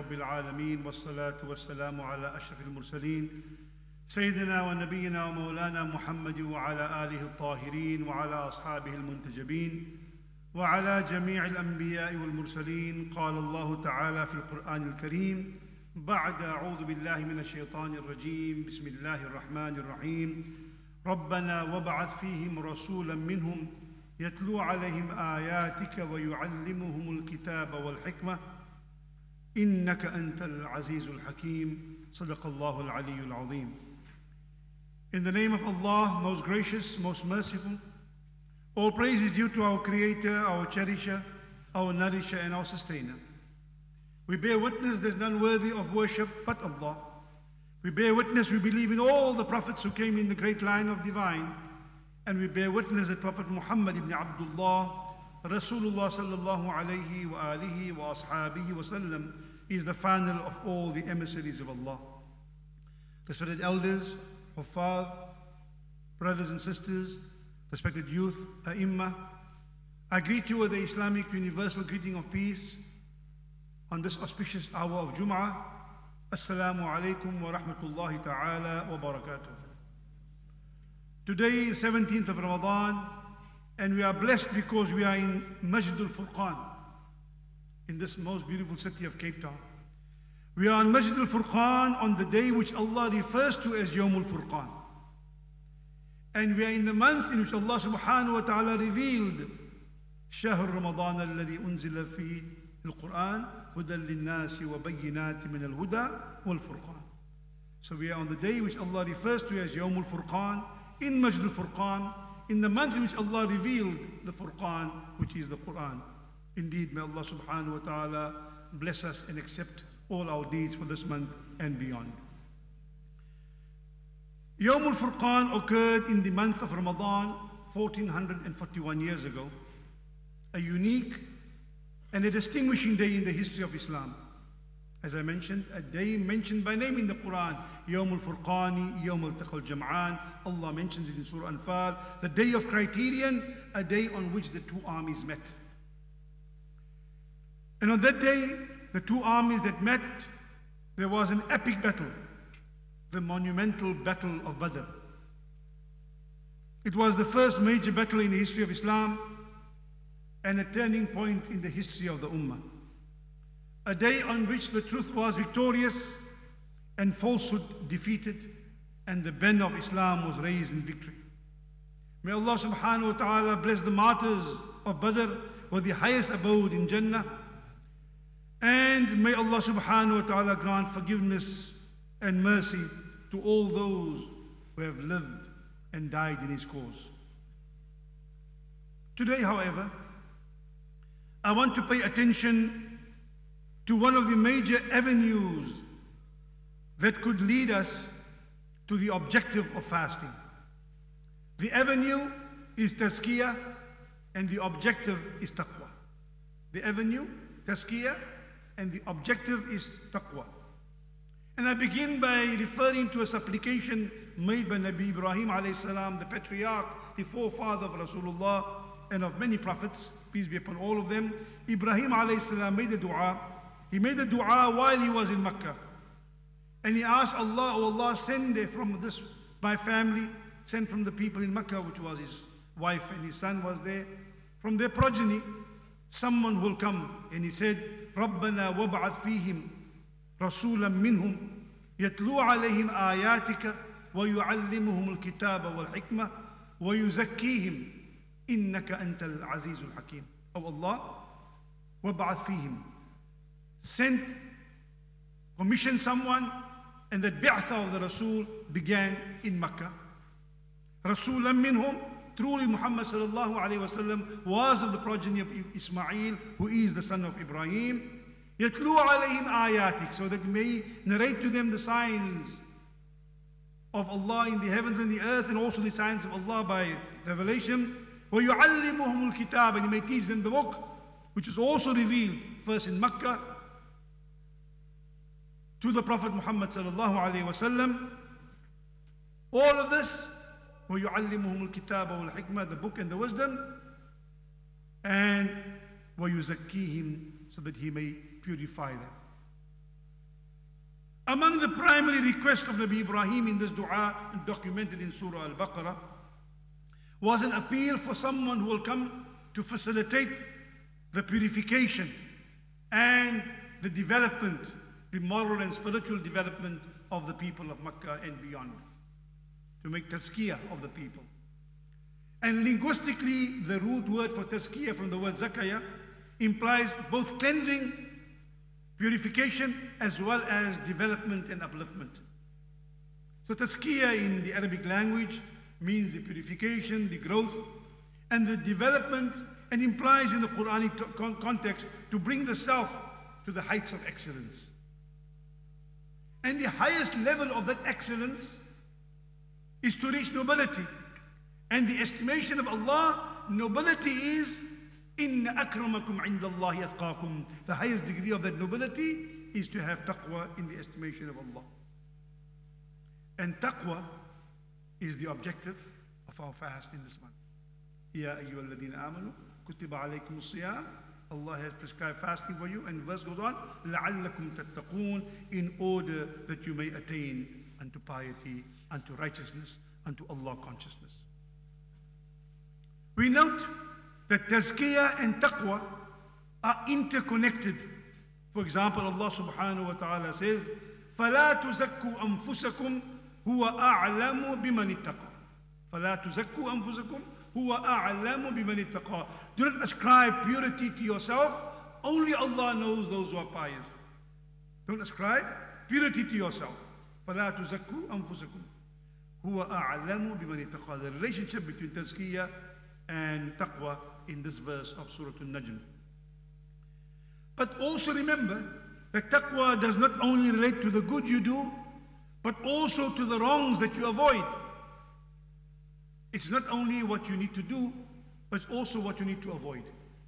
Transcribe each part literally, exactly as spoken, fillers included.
رب العالمين والصلاة والسلام على أشرف المرسلين سيدنا ونبينا ومولانا محمد وعلى آله الطاهرين وعلى أصحابه المنتجبين وعلى جميع الأنبياء والمرسلين. قال الله تعالى في القرآن الكريم بعد أعوذ بالله من الشيطان الرجيم بسم الله الرحمن الرحيم ربنا وابعث فيهم رسولا منهم يتلو عليهم آياتك ويعلمهم الكتاب والحكمة إنك أنت العزيز الحكيم صدق الله العلي العظيم. In the name of Allah, most gracious, most merciful, all praise is due to our Creator, our Cherisher, our Nourisher and our Sustainer. We bear witness there's none worthy of worship but Allah. We bear witness we believe in all the prophets who came in the great line of divine, and we bear witness that Prophet Muhammad ibn Abdullah, Rasulullah sallallahu alayhi wa alihi wa ashabihi wa sallam, is the final of all the emissaries of Allah. Respected elders, Huffaz, brothers and sisters, respected youth, Ai-Imma, I greet you with the Islamic universal greeting of peace on this auspicious hour of Jumu'ah. Assalamu alaikum wa rahmatullahi ta'ala wa barakatuh. Today is seventeenth of Ramadan, and we are blessed because we are in Masjid al-Furqan, in this most beautiful city of Cape Town. We are in Masjid al-Furqan on the day which Allah refers to as Yawm al-Furqan. And we are in the month in which Allah subhanahu wa ta'ala revealed Shahr Ramadan alladhi unzila fi al-Quran hudan lin-nasi wa bayyinatin min al-huda wal-furqan. So we are on the day which Allah refers to as Yawm al-Furqan in Masjid al-Furqan, in the month in which Allah revealed the Furqan, which is the Quran. Indeed, may Allah subhanahu wa ta'ala bless us and accept all our deeds for this month and beyond. Yawm al-Furqan occurred in the month of Ramadan fourteen forty-one years ago, a unique and a distinguishing day in the history of Islam. As I mentioned, a day mentioned by name in the Quran, Yawm al-Furqani, Yawm al-Taqal Jam'an. Allah mentions it in Surah Anfal, the day of criterion, a day on which the two armies met. And on that day, the two armies that met, there was an epic battle, the monumental battle of Badr. It was the first major battle in the history of Islam and a turning point in the history of the Ummah. A day on which the truth was victorious and falsehood defeated, and the banner of Islam was raised in victory. May Allah subhanahu wa ta'ala bless the martyrs of Badr with the highest abode in Jannah, and may Allah subhanahu wa ta'ala grant forgiveness and mercy to all those who have lived and died in His cause. Today, however, I want to pay attention to one of the major avenues that could lead us to the objective of fasting. The avenue is tazkiyah, and the objective is taqwa. The avenue, tazkiyah, and the objective is taqwa. And I begin by referring to a supplication made by Nabi Ibrahim alayhi salam, the patriarch, the forefather of Rasulullah and of many prophets, peace be upon all of them. Ibrahim alayhi salam made a dua. He made a dua while he was in Mecca. And he asked Allah, oh Allah, send from this, my family, send from the people in Mecca, which was his wife and his son was there, from their progeny, someone will come. And he said, رَبَّنَا وَابْعَثْ فِيهِمْ رَسُولًا مِّنْهُمْ يَتْلُو عَلَيْهِمْ آيَاتِكَ وَيُعَلِّمُهُمُ الْكِتَابَ وَالْحِكْمَةَ وَيُزَكِّيهِمْ إِنَّكَ أَنْتَ الْعَزِيزُ الْحَكِيمُ. Oh Allah, وَابْعَثْ فِيهِمْ, sent, commissioned someone, and that bi'atha of the Rasul began in Mecca. Rasulan minhum, truly Muhammad sallallahu alayhi wa sallam was of the progeny of Ismail, who is the son of Ibrahim. Yatlu alayhim ayatik, so that he may narrate to them the signs of Allah in the heavens and the earth, and also the signs of Allah by revelation. Wa yu'allimuhum al-kitab, and he may teach them the book, which is also revealed first in Mecca to the Prophet Muhammad sallallahu alayhi wa sallam. All of this, وَيُعَلِّمُهُمُ الْكِتَابَ وَالْحِكْمَةَ, the book and the wisdom, and وَيُزَكِّيهِمْ, so that he may purify them. Among the primary requests of Nabi Ibrahim in this dua, documented in Surah Al-Baqarah, was an appeal for someone who will come to facilitate the purification and the development, the moral and spiritual development of the people of Makkah and beyond, to make tazkiyah of the people. And linguistically, the root word for tazkiyah from the word zakaya implies both cleansing, purification, as well as development and upliftment. So tazkiyah in the Arabic language means the purification, the growth, and the development, and implies in the Quranic context to bring the self to the heights of excellence. And the highest level of that excellence is to reach nobility. And the estimation of Allah, nobility is Inna akramakum indallahi atqakum. The highest degree of that nobility is to have taqwa in the estimation of Allah. And taqwa is the objective of our fast in this month. Ya ayyuhalladhina amanu kutiba alaykumus siyam. Allah has prescribed fasting for you, and the verse goes on, لَعَلَّكُمْ تَتَّقُونَ, in order that you may attain unto piety, unto righteousness, unto Allah consciousness. We note that tazkiyah and taqwa are interconnected. For example, Allah subhanahu wa ta'ala says, فَلَا تُزَكُّوا أَنفُسَكُمْ هُوَ أَعْلَمُ بِمَنِ اتَّقَى. فَلَا تُزَكُّوا أَنفُسَكُمْ هُوَ أَعْلَمُ بِمَنِ اتَّقَى. Do not ascribe purity to yourself. Only Allah knows those who are pious. Don't ascribe purity to yourself. فَلَا تُزَكُّوا أَنفُسَكُمْ هُوَ أَعْلَمُ بِمَنِ اتَّقَى. The relationship between tazkiyah and taqwa in this verse of Surah An-Najm. But also remember that taqwa does not only relate to the good you do, but also to the wrongs that you avoid. It's not only what you need to do, but it's also what you need to avoid.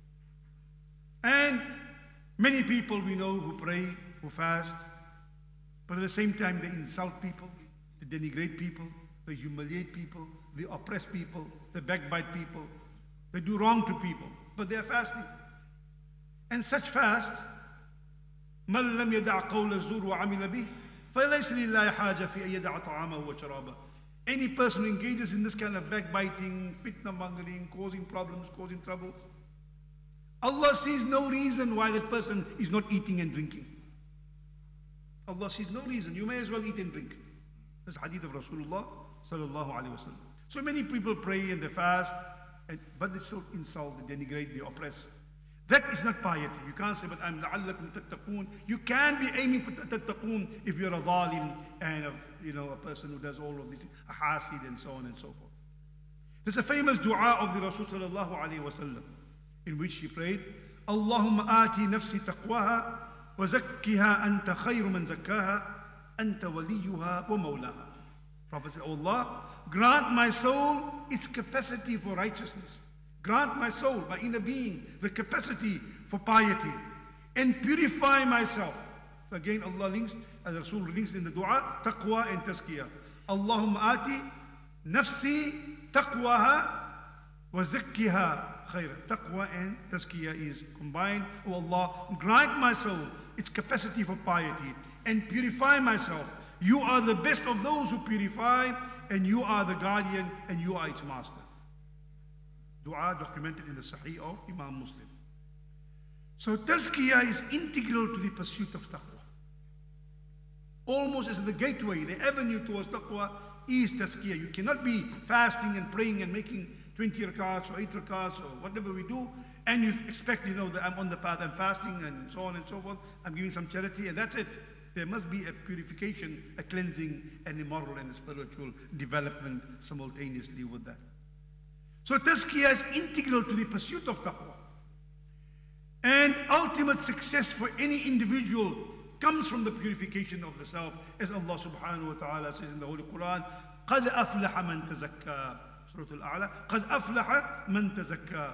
And many people we know who pray, who fast, but at the same time they insult people, they denigrate people, they humiliate people, they oppress people, they backbite people, they do wrong to people, but they are fasting. And such fast, مَنْ لَمْ يَدَعْ قَوْلَ الزُّورِ وَعَمِلَ بِهِ فَلَيْسَ لِلَّهِ حَاجَةٌ فِي أَنْ يَدَعَ طَعَامَهُ وَشَرَابَهُ. Any person who engages in this kind of backbiting, fitna mongering, causing problems, causing troubles, Allah sees no reason why that person is not eating and drinking. Allah sees no reason. You may as well eat and drink. This is hadith of Rasulullah sallallahu alaihi wasallam. So many people pray and they fast, and, but they still insult, they denigrate, they oppress. That is not piety. You can't say, but I'm la'allakum tattaqoon. You can be aiming for tattaqoon if you're a zalim and of, you know, a person who does all of this, a hasid and so on and so forth. There's a famous dua of the Rasul sallallahu alaihi wasallam in which he prayed, Allahumma ati nafsi taqwaha wa zakkiha anta khayru man zakkaha anta waliyuha wa mawlaha. Prophet said, oh Allah, grant my soul its capacity for righteousness. Grant my soul, my inner being, the capacity for piety, and purify myself. So again, Allah links, as Rasul links in the dua, taqwa and tazkiyah. Allahumma ati nafsi taqwaha wa zakkiha khayra. Taqwa and tazkiyah is combined. Oh Allah, grant my soul its capacity for piety and purify myself. You are the best of those who purify, and you are the guardian, and you are its master. Dua documented in the Sahih of Imam Muslim. So tazkiyah is integral to the pursuit of taqwa. Almost as the gateway, the avenue towards taqwa is tazkiyah. You cannot be fasting and praying and making twenty rakats or eight rakats or whatever we do, and you expect, you know, that I'm on the path, I'm fasting and so on and so forth, I'm giving some charity, and that's it. There must be a purification, a cleansing, and a moral and a spiritual development simultaneously with that. So tazkiyah is integral to the pursuit of taqwa. And ultimate success for any individual comes from the purification of the self, as Allah subhanahu wa ta'ala says in the Holy Quran, قَدْ أَفْلَحَ مَنْ تَزَكَّى. Surah Al-A'la, قَدْ أَفْلَحَ مَنْ تَزَكَّى.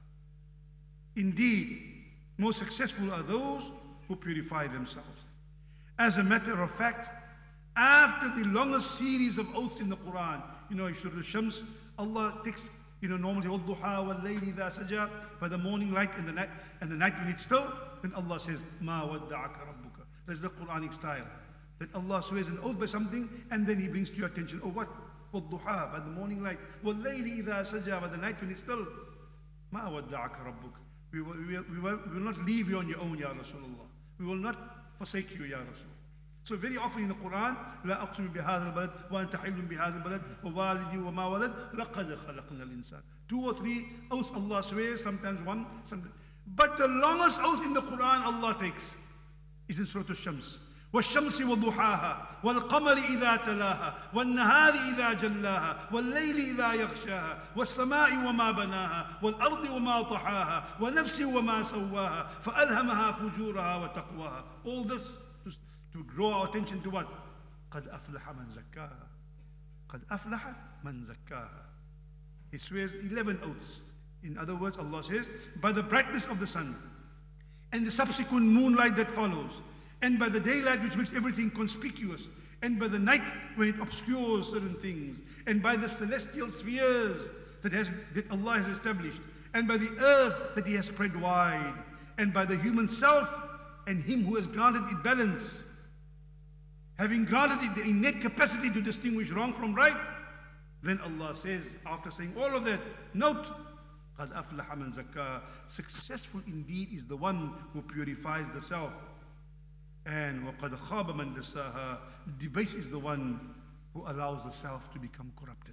Indeed, most successful are those who purify themselves. As a matter of fact, after the longest series of oaths in the Quran, you know, Surah Al-Shams, Allah takes, you know, normally وَالضُّحَى وَاللَّيْلِ إِذَا سَجَى, by the morning light and the night, and the night when it's still, then Allah says, مَا وَدَّعَكَ رَبُّكَ. That's the Quranic style. that Allah swears an oath by something and then He brings to your attention, oh what? وَالضُّحَى, by the morning light. وَاللَّيْلِ إِذَا سَجَى, by the night when it's still. مَا وَدَّعَكَ رَبُّكَ. We will, we, will, we, will, we will not leave you on your own, Ya Rasulullah. We will not forsake you, Ya Rasul. So very often in the Quran, لا أقسم بهذا البلد وأنت حل بهذا البلد ووالدي وما ولد لقد خلقنا الإنسان. Two or three oaths Allah swears, sometimes one, sometimes. But the longest oath in the Quran Allah takes is in Surah Al-Shams. والشمس وضحاها والقمر إذا تلاها والنهار إذا جلاها والليل إذا يغشاها والسماء وما بناها والأرض وما طحاها ونفس وما سواها فألهمها فجورها وتقواها. All this to, to draw our attention to what? قد أفلح من زكاها. قد أفلح من زكاها. He swears eleven oaths. In other words, Allah says, by the brightness of the sun and the subsequent moonlight that follows, and by the daylight which makes everything conspicuous, and by the night when it obscures certain things, and by the celestial spheres that, has, that Allah has established, and by the earth that He has spread wide, and by the human self and Him who has granted it balance, having granted it the innate capacity to distinguish wrong from right, then Allah says, after saying all of that, note, قَدْ أَفْلَحَ مَنْ زَكَّاهَا. Successful indeed is the one who purifies the self. And وَقَدْ خَابَ مَنْ دَسَّاهَا. Debased is the one who allows the self to become corrupted.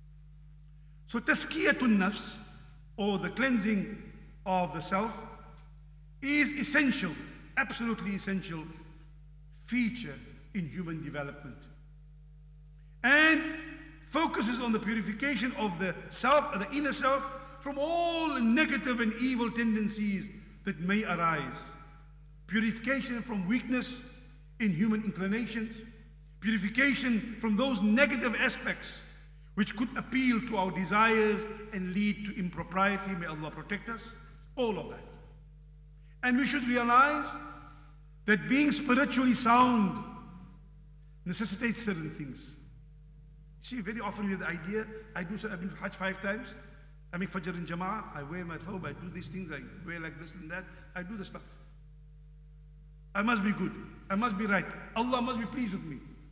So tazkiyatun nafs, or the cleansing of the self, is essential, absolutely essential feature in human development. And focuses on the purification of the self, the inner self, from all negative and evil tendencies that may arise. Purification from weakness in human inclinations, purification from those negative aspects which could appeal to our desires and lead to impropriety. May Allah protect us. All of that. And we should realize that being spiritually sound necessitates certain things. You see, very often we have the idea, I do, I've been to Hajj five times, I make Fajr in Jama'ah, I wear my thawb, I do these things, I wear like this and that, I do the stuff. I must be good. I must be right. Allah must be pleased with me.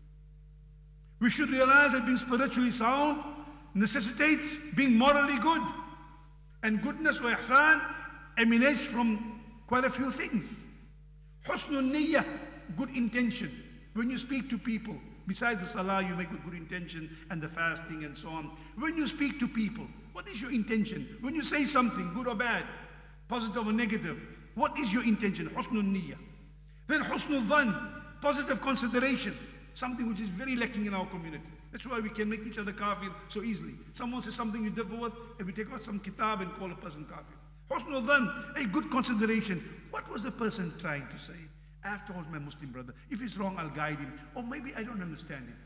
We should realize that being spiritually sound necessitates being morally good. And goodness or ihsan emanates from quite a few things. Husnul niyyah, good intention. When you speak to people, besides the salah, you make with good intention and the fasting and so on. When you speak to people, what is your intention? When you say something, good or bad, positive or negative, what is your intention? Husnul niyyah. Then husnul dhan, positive consideration, something which is very lacking in our community. That's why we can make each other kafir so easily. Someone says something you differ with, and we take out some kitab and call a person kafir. Husnul dhan, a good consideration. What was the person trying to say? After all, my Muslim brother, if he's wrong, I'll guide him. Or maybe I don't understand him.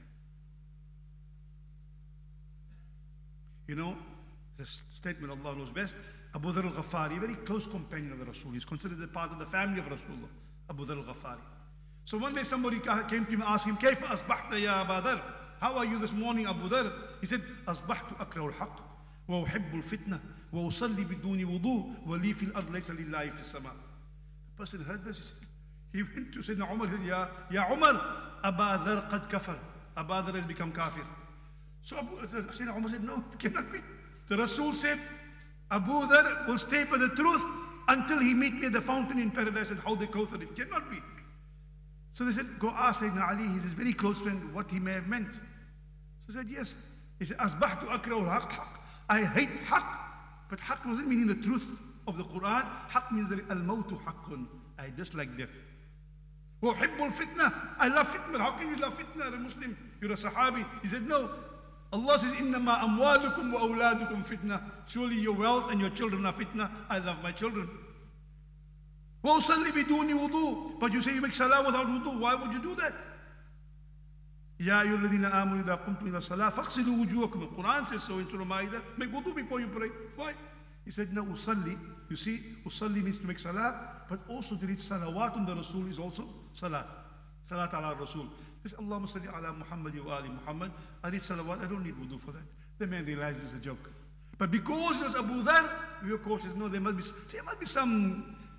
You know, the statement Allah knows best. Abu Dharr al-Ghafari, a very close companion of the Rasul. He's considered a part of the family of Rasulullah. Abu Dharr al-Ghafari. So one day somebody came to him and asked him, كيف أصبحت يا أبا ذر? How are you this morning, Abu Dharr? He said, أصبحت أكره الحق وأحب الفتنة وأصلي بدون وضوء ولي في الأرض ليس لله في السماء. The person heard this, he said, he went to Sayyidina Umar, he said, Ya, Ya Umar, Aba Dhar qad kafar. Abu Dharr has become kafir. So Abu, Sayyidina Umar said, no, it cannot be. The Rasul said, Abu Dharr will stay by the truth until he meet me at the fountain in paradise and hold the Kawthar. It cannot be. So they said, go ask Sayyidina Ali, he's his very close friend, what he may have meant. So he said, yes. He said, Asbahtu akrahu al-haq haq. I hate haq. But haq doesn't mean the truth of the Quran. Haq means al-mawtu haqqun. I dislike death. وَأُحِبُّ الْفِتْنَةِ. I love fitna. How can you love fitna? You're a Muslim. You're a Sahabi. He said, no. Allah says, إِنَّمَا أَمْوَالُكُمْ وَأَوْلَادُكُمْ fitna. Surely your wealth and your children are fitna. I love my children. وَأُصَلِّ بِدُونِ وُضُوء. But you say you make salah without wudu. Why would you do that? يَا أَيُّهَا الَّذِينَ آمَنُوا إِذَا قُمْتُمْ إِلَى الصَّلَاةِ فَاغْسِلُوا وُجُوهَكُمْ. The Quran says so in Surah Ma'idah. Make wudu before you pray. Why? He said, no, usalli. You see, usalli means to make salah, but also to read salawat on the Rasul is also salat. Salat ala Rasul. He said, Allahumma salli ala Muhammad wa ali Muhammad. I read salawat, I don't need wudu for that. The man realized it was a joke. But because it was Abu Dharr, we were cautious. No, there must be, there must be some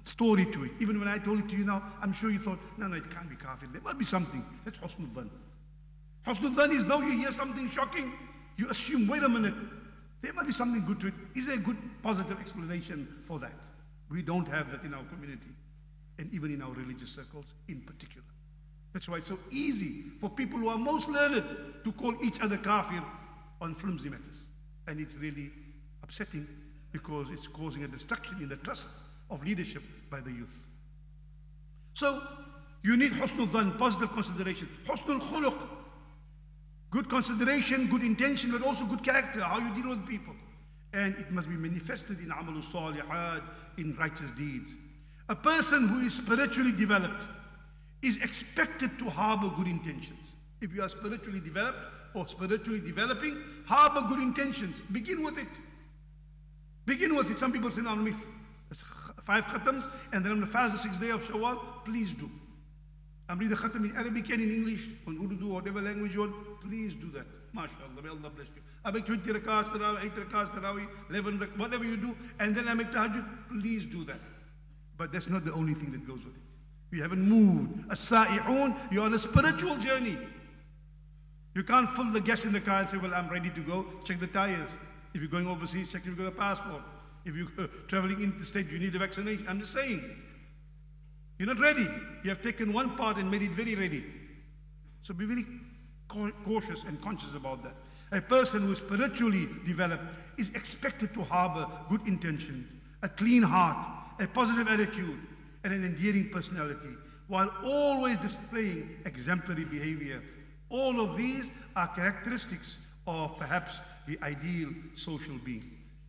story to it. Even when I told it to you now, I'm sure you thought, no, no, it can't be kafir. There must be something. That's husnul dhan. Husnul dhan is now you hear something shocking, you assume, wait a minute, there must be something good to it. Is there a good, positive explanation for that? We don't have that in our community, and even in our religious circles in particular. That's why it's so easy for people who are most learned to call each other kafir on flimsy matters. And it's really upsetting because it's causing a destruction in the trust of leadership by the youth. So, you need husnul dhan, positive consideration. Husnul khuluq, good consideration, good intention, but also good character, how you deal with people. And it must be manifested in amalul salihat, in righteous deeds. A person who is spiritually developed is expected to harbor good intentions. If you are spiritually developed or spiritually developing, harbor good intentions. Begin with it. Begin with it. Some people say, now let me five khatams and then I'm going to fast the sixth day of Shawwal. Please do. I'm reading the khatam in Arabic and in English, or in Urdu, whatever language you want. Please do that. MashaAllah, may Allah bless you. I make twenty rakats, tarawih, eight rakats, tarawih, eleven rakats, whatever you do, and then I make tahajjud. Please do that. But that's not the only thing that goes with it. You haven't moved. As-sa'i'un, you're on a spiritual journey. You can't fill the gas in the car and say, well, I'm ready to go. Check the tires. If you're going overseas, check if you've got a passport. If you're uh, traveling interstate, you need a vaccination. I'm just saying. You're not ready. You have taken one part and made it very ready. So be very cautious and conscious about that. A person who is spiritually developed is expected to harbor good intentions, a clean heart, a positive attitude, and an endearing personality, while always displaying exemplary behavior. All of these are characteristics of perhaps the ideal social being.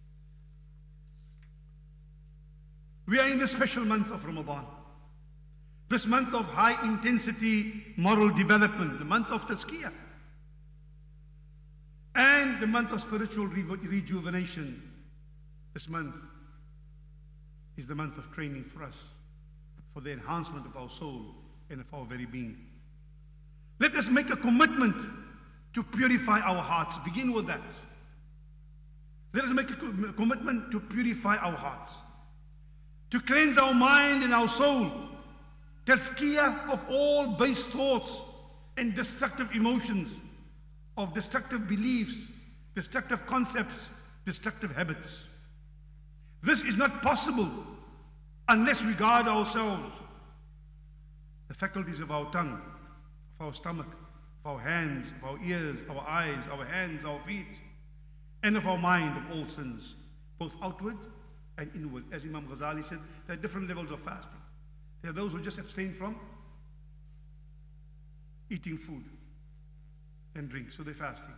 We are in the special month of Ramadan. This month of high intensity moral development, the month of tazkiyah, and the month of spiritual reju rejuvenation. This month is the month of training for us, for the enhancement of our soul and of our very being. Let us make a commitment to purify our hearts. Begin with that. Let us make a commitment to purify our hearts, to cleanse our mind and our soul, tazkiyah of all base thoughts and destructive emotions, of destructive beliefs, destructive concepts, destructive habits. This is not possible unless we guard ourselves, the faculties of our tongue, of our stomach, of our hands, of our ears, our eyes, our hands, our feet, and of our mind of all sins, both outward and inward. As Imam Ghazali said, there are different levels of fasting. There are those who just abstain from eating food and drink, so they're fasting.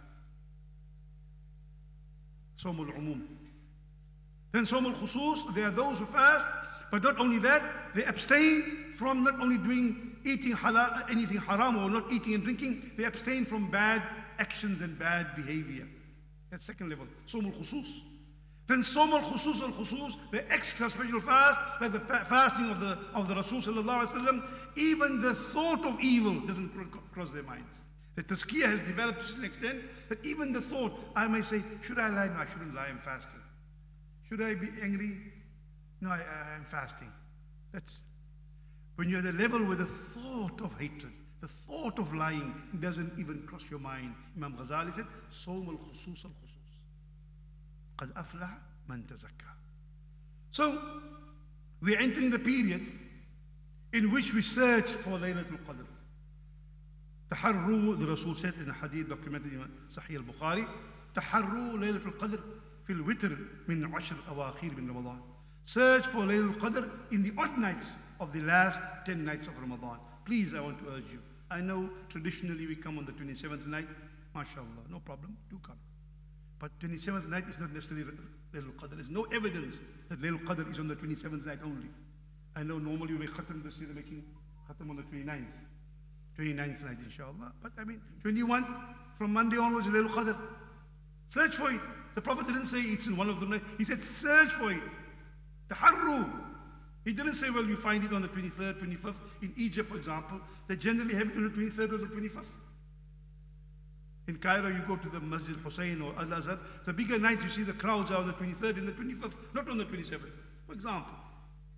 Sawmul umum. Then Sawmul khusus, there are those who fast, but not only that, they abstain from not only doing eating halal, anything haram or not eating and drinking, they abstain from bad actions and bad behavior. That's second level, Sawmul khusus. Then Sawmul khusus al-khusus, the extra special fast, like the fasting of the of the Rasul sallallahu alaihi wasallam, even the thought of evil doesn't cross their minds. The tazkiyah has developed to an extent that even the thought, I may say, should I lie? No, I shouldn't lie, I'm fasting. Should I be angry? No, I, I, I'm fasting. That's when you're at the level where the thought of hatred, the thought of lying doesn't even cross your mind. Imam Ghazali said, Sawm al-khusus al-khusus. قَدْ أَفْلَحَ مَنْ تَزَكَّى. So, we're entering the period in which we search for Laylatul Qadr. تحروا, the Rasul said in a hadith documented in Sahih al-Bukhari, تحروا ليلة القدر في الوتر من عشر أواخير من رمضان. Search for Laylatul Qadr in the odd nights of the last ten nights of Ramadan. Please, I want to urge you. I know traditionally we come on the twenty-seventh night. MashaAllah, no problem, do come. But twenty-seventh night is not necessarily Laylatul Qadr. There's no evidence that Laylatul Qadr is on the twenty-seventh night only. I know normally we make khatam this year, they're making khatam on the twenty-ninth. twenty-ninth night, inshallah. But I mean, twenty-one, from Monday onwards, Laylatul Qadr. Search for it. The Prophet didn't say it's in one of them. He said, search for it. Taharru. He didn't say, well, you find it on the twenty-third, twenty-fifth. In Egypt, for example, they generally have it on the twenty-third or the twenty-fifth. In Cairo, you go to the Masjid Hussein or Al-Azhar. The bigger nights, you see the crowds are on the twenty-third and the twenty-fifth, not on the twenty-seventh, for example.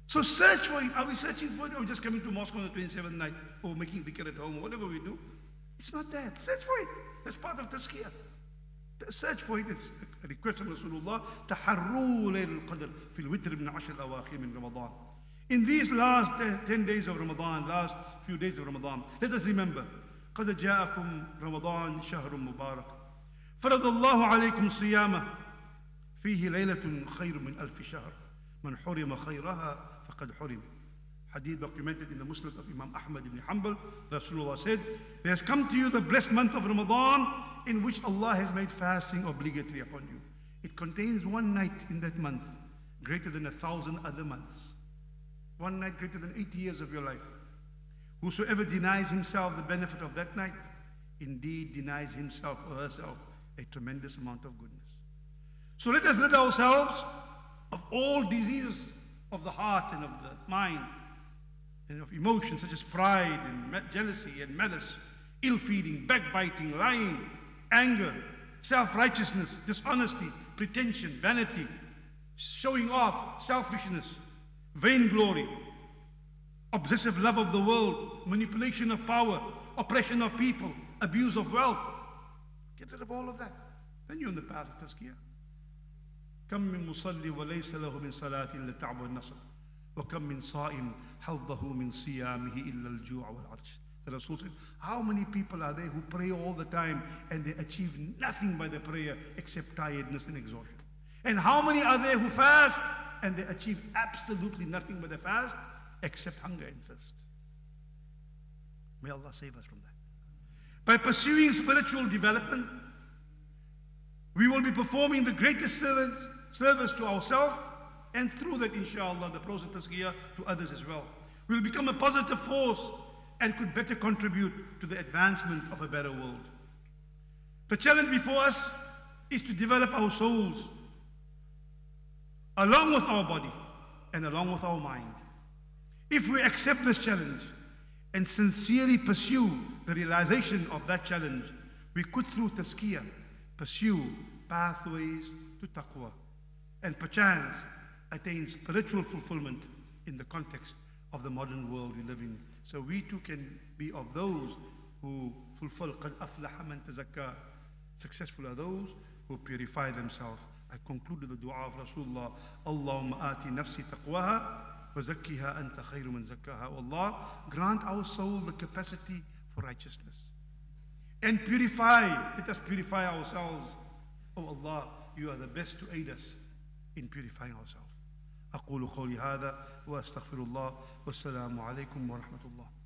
So search for it. Are we searching for it? Or are we just coming to mosque on the twenty-seventh night? Or making dhikr at home? Or whatever we do. It's not that. Search for it. That's part of tazkiyah. Search for it. It's a request from Rasulullah. تَحَرُّوا لَيْلَ الْقَدْرِ فِي الْوِتْرِ مِنْ عَشْرِ الْأَوَاخِرِ مِنْ رَمَضَانِ. In these last ten days of Ramadan, last few days of Ramadan, let us remember, قَدْ جَاءَكُمْ رَمَضَانِ شَهْرٌ مُبَارَكٌ فَرَضَ اللَّهُ عَلَيْكُمْ صِيَامَهُ فِيهِ لَيْلَةٌ خَيْرٌ مِنْ أَلْفِ شَهْرٍ مَنْ حُرِمَ خَيْرَهَا فَقَدْ حُرِمَ. Hadith documented in the Musnad of Imam Ahmad ibn Hanbal. Rasulullah said, there has come to you the blessed month of Ramadan in which Allah has made fasting obligatory upon you. It contains one night in that month greater than a thousand other months. One night greater than eighty years of your life. Whosoever denies himself the benefit of that night, indeed denies himself or herself a tremendous amount of goodness. So let us rid ourselves of all diseases of the heart and of the mind, and of emotions such as pride and jealousy and malice, ill-feeding, backbiting, lying, anger, self-righteousness, dishonesty, pretension, vanity, showing off, selfishness, vainglory, obsessive love of the world, manipulation of power, oppression of people, abuse of wealth. Get rid of all of that. Then you're on the path of tazkiyah. كم من مصلي وليس له من صلاة إلا التعب والنصب وكم من صائم حظه من صيامه إلا الجوع والعطش. The Rasul said, how many people are there who pray all the time and they achieve nothing by their prayer except tiredness and exhaustion? And how many are there who fast and they achieve absolutely nothing by their fast except hunger and thirst? May Allah save us from that. By pursuing spiritual development, we will be performing the greatest service, service to ourselves, and through that, inshallah, the process of tazkiyah to others as well. We will become a positive force and could better contribute to the advancement of a better world. The challenge before us is to develop our souls along with our body and along with our mind. If we accept this challenge and sincerely pursue the realization of that challenge, we could, through tazkiyah, pursue pathways to taqwa and perchance attain spiritual fulfillment in the context of the modern world we live in. So we too can be of those who fulfill قَدْ أَفْلَحَ مَنْ تَزَكَّى. Successful are those who purify themselves. I conclude with the dua of Rasulullah. Allahumma ati nafsi taqwaha wa zakkiha anta khayru man zakkaha. Allah, grant our soul the capacity for righteousness and purify. Let us purify ourselves. Oh Allah, you are the best to aid us in purifying ourselves. أقول قولي هذا وأستغفر الله والسلام عليكم ورحمة الله.